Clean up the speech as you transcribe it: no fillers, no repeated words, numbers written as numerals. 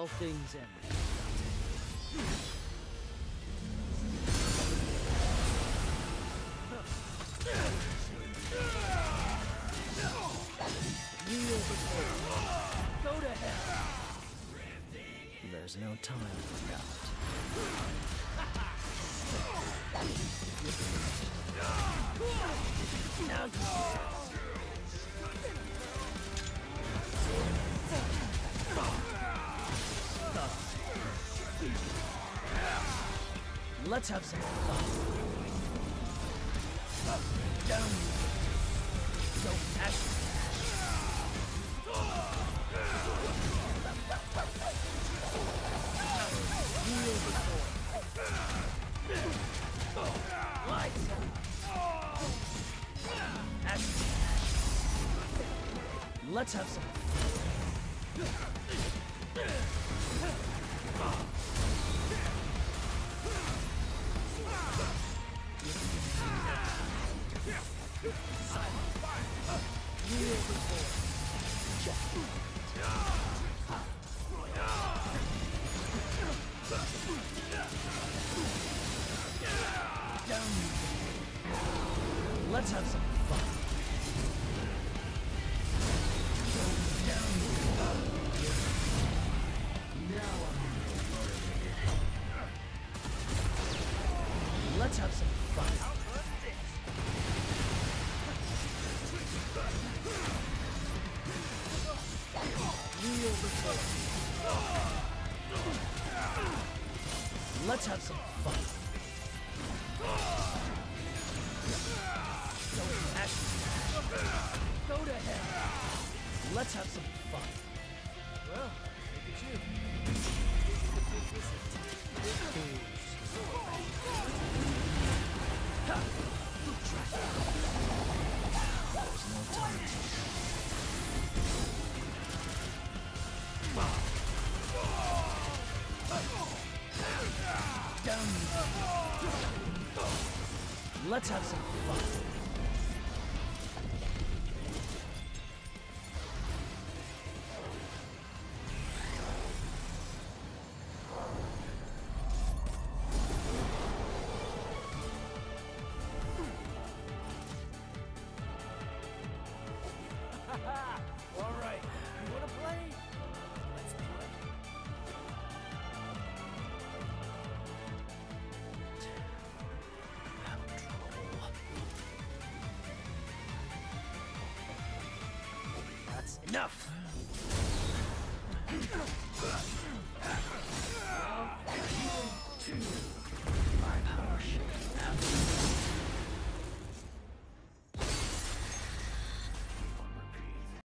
all things end. Kneel before me. Go to hell. There's no time for doubt. Now let's have some fun. Down. So passionate. Kneel before. Lights out. Action. Let's have some kneel before. Down. Let's have some fun. Down. Now let's have some fun. Kneel before. Let's have some fun. Don't action. Go to hell. Let's have some fun. Well, look at you. This is the big visit. There's no time. Down. Let's have some fun. All right, you wanna play? Let's play. That's enough. My power should have.